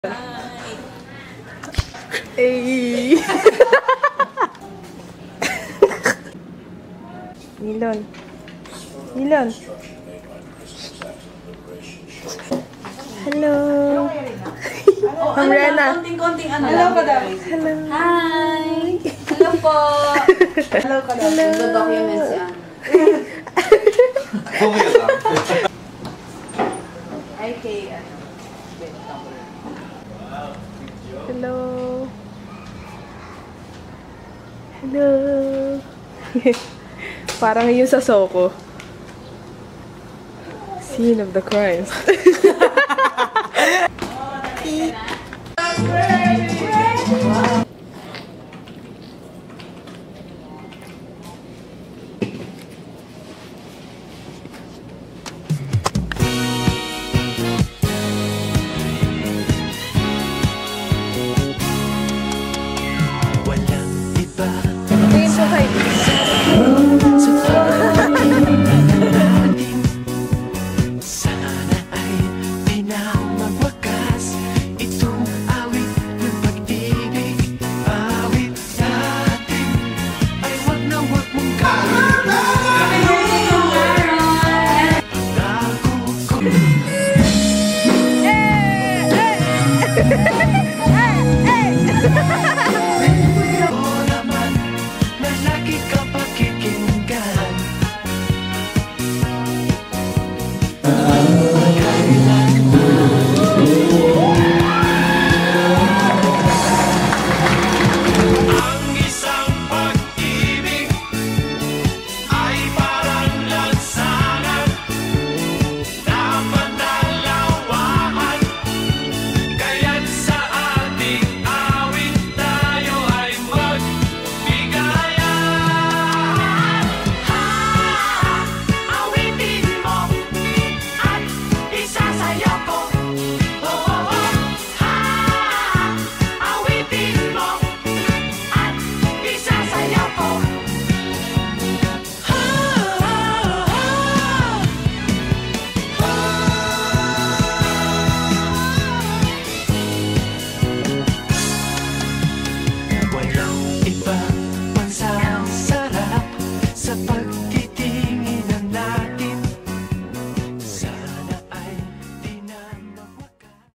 Hey. Nilon. Nilon. Hello. Ma'am Rena. Konting-konting ano. Hello ka daw. Hello. Hi. Hello po. Hello ka daw. Hello. The documents yan. Ay, kay ano. Hello. Hello. Parang yun sa Soko. Scene of the crimes. Tingin po kayo. Sana ay pinamagwakas itong awit ng pag-ibig. Awit natin ay wag na wag mong kalimutan. Pagdago ko